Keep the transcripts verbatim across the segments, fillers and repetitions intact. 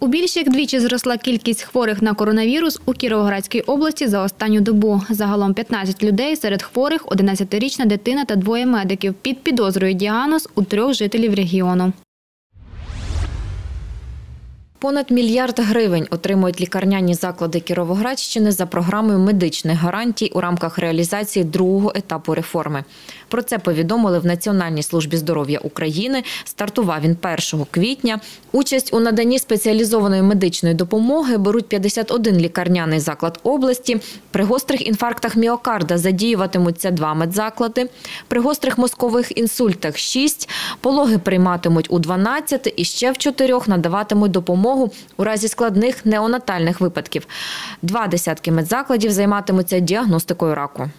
більш як двічі зросла кількість хворих на коронавірус у Кіровоградській області за останню добу. Загалом п'ятнадцять людей, серед хворих одинадцятирічна дитина та двоє медиків. Під підозрою діагноз у трьох жителів регіону. Понад мільярд гривень отримують лікарняні заклади Кіровоградщини за програмою медичних гарантій у рамках реалізації другого етапу реформи. Про це повідомили в Національній службі здоров'я України. Стартував він першого квітня. Участь у наданні спеціалізованої медичної допомоги беруть п'ятдесят один лікарняний заклад області. При гострих інфарктах міокарда задіюватимуться два медзаклади. При гострих мозкових інсультах – шість. Пологи прийматимуть у дванадцяти і ще в чотирьох надаватимуть допомогу у разі складних неонатальних випадків. Два десятки медзакладів займатимуться діагностикою раку.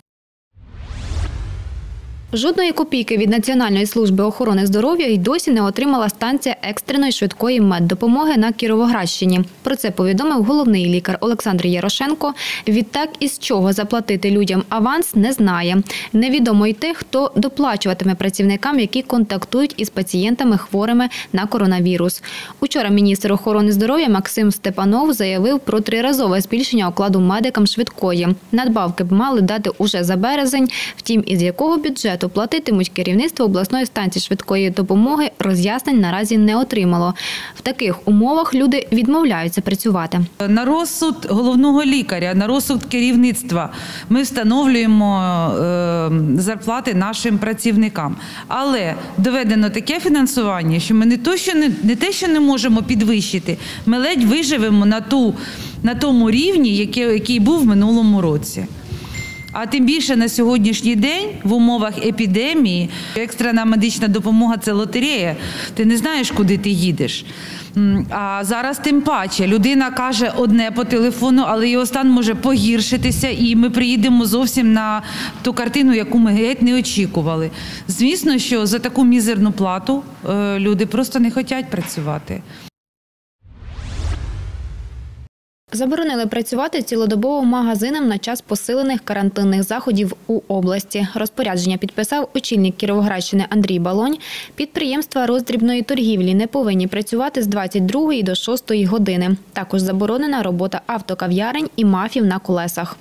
Жодної копійки від Національної служби охорони здоров'я й досі не отримала станція екстреної швидкої меддопомоги на Кіровоградщині. Про це повідомив головний лікар Олександр Ярошенко. Відтак, із чого заплатити людям аванс, не знає. Невідомо й те, хто доплачуватиме працівникам, які контактують із пацієнтами хворими на коронавірус. Учора міністр охорони здоров'я Максим Степанов заявив про триразове збільшення окладу медикам швидкої. Надбавки б мали дати уже за березень, втім, із якого бюджету платитимуть, керівництво обласної станції швидкої допомоги роз'яснень наразі не отримало. В таких умовах люди відмовляються працювати. На розсуд головного лікаря, на розсуд керівництва ми встановлюємо зарплати нашим працівникам. Але доведено таке фінансування, що ми не, то, що не, не те, що не можемо підвищити, ми ледь виживемо на, ту, на тому рівні, який, який був в минулому році. А тим більше на сьогоднішній день в умовах епідемії екстрена медична допомога – це лотерея. Ти не знаєш, куди ти їдеш. А зараз тим паче. Людина каже одне по телефону, але його стан може погіршитися, і ми приїдемо зовсім на ту картину, яку ми геть не очікували. Звісно, що за таку мізерну плату люди просто не хочуть працювати. Заборонили працювати цілодобово магазинам на час посилених карантинних заходів у області. Розпорядження підписав очільник Кіровоградщини Андрій Балонь. Підприємства роздрібної торгівлі не повинні працювати з двадцять другої до шостої години. Також заборонена робота автокав'ярень і мафів на колесах.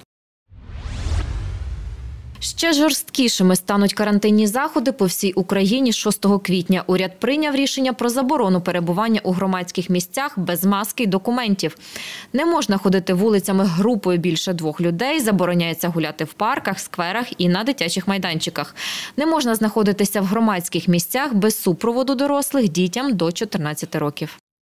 Ще жорсткішими стануть карантинні заходи по всій Україні шостого квітня. Уряд прийняв рішення про заборону перебування у громадських місцях без маски й документів. Не можна ходити вулицями групою більше двох людей, забороняється гуляти в парках, скверах і на дитячих майданчиках. Не можна знаходитися в громадських місцях без супроводу дорослих дітям до чотирнадцяти років.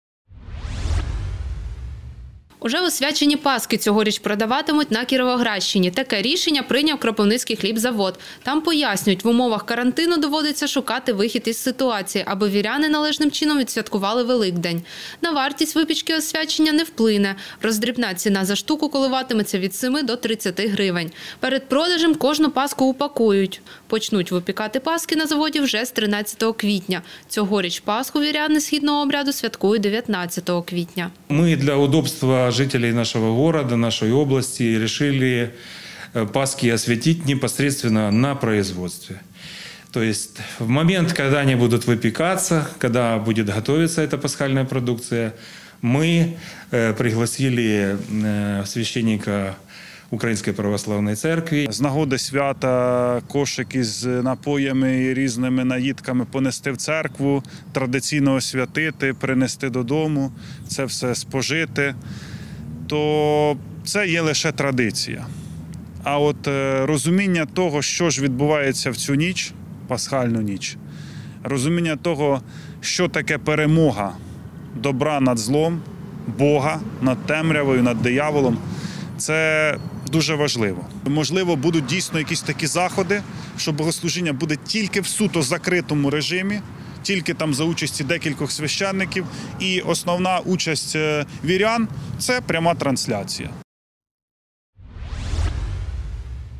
Уже освячені паски цьогоріч продаватимуть на Кіровоградщині. Таке рішення прийняв Кропивницький хлібзавод. Там пояснюють, в умовах карантину доводиться шукати вихід із ситуації, аби віряни належним чином відсвяткували Великдень. На вартість випічки освячення не вплине. Роздрібна ціна за штуку коливатиметься від семи до тридцяти гривень. Перед продажем кожну паску упакують. Почнуть випікати паски на заводі вже з тринадцятого квітня. Цьогоріч Пасху віряни східного обряду святкують дев'ятнадцятого квітня. Ми для удобства жителей нашего города, нашей области решили Пасхи осветить непосредственно на производстве. То есть в момент, когда они будут выпекаться, когда будет готовиться эта пасхальная продукция, мы пригласили священника Української православної церкви. З нагоди свята кошик із напоями і різними наїдками понести в церкву, традиційно освятити, принести додому, це все спожити, то це є лише традиція. А от розуміння того, що ж відбувається в цю ніч, пасхальну ніч, розуміння того, що таке перемога добра над злом, Бога над темрявою, над дияволом, це дуже важливо. Можливо, будуть дійсно якісь такі заходи, що богослужіння буде тільки в суто закритому режимі, тільки там за участі декількох священників, і основна участь вірян – це пряма трансляція.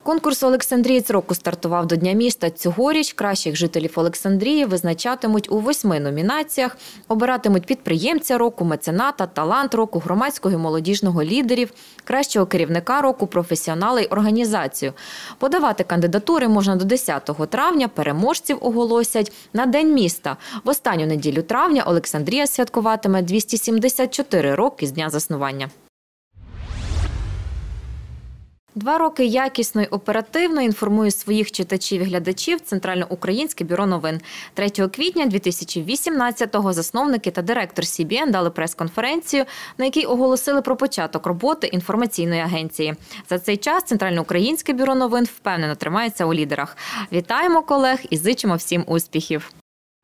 Конкурс «Олександрієць року» стартував до Дня міста. Цьогоріч кращих жителів Олександрії визначатимуть у восьми номінаціях. Обиратимуть підприємця року, мецената, талант року, громадського і молодіжного лідерів, кращого керівника року, професіонала й організацію. Подавати кандидатури можна до десятого травня, переможців оголосять на День міста. В останню неділю травня Олександрія святкуватиме двісті сімдесят чотири роки з дня заснування. Два роки якісно й оперативно інформує своїх читачів і глядачів Центральноукраїнське бюро новин. третього квітня дві тисячі вісімнадцятого засновники та директор Сі Бі Ен дали прес-конференцію, на якій оголосили про початок роботи інформаційної агенції. За цей час Центральноукраїнське бюро новин впевнено тримається у лідерах. Вітаємо колег і зичимо всім успіхів!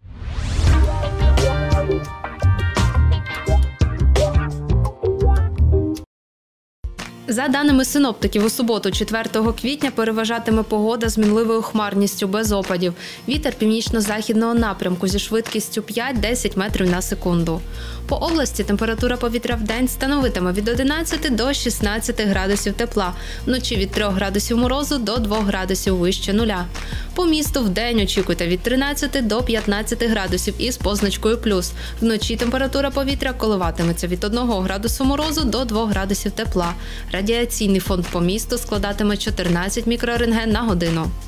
За даними синоптиків, у суботу, четвертого квітня, переважатиме погода з мінливою хмарністю без опадів. Вітер північно-західного напрямку зі швидкістю п'ять-десять метрів на секунду. По області температура повітря в день становитиме від одинадцяти до шістнадцяти градусів тепла, вночі від трьох градусів морозу до двох градусів вище нуля. По місту в день очікуйте від тринадцяти до п'ятнадцяти градусів із позначкою плюс. Вночі температура повітря коливатиметься від одного градусу морозу до двох градусів тепла. Радіаційний фон по місту складатиме чотирнадцять мікрорентген на годину.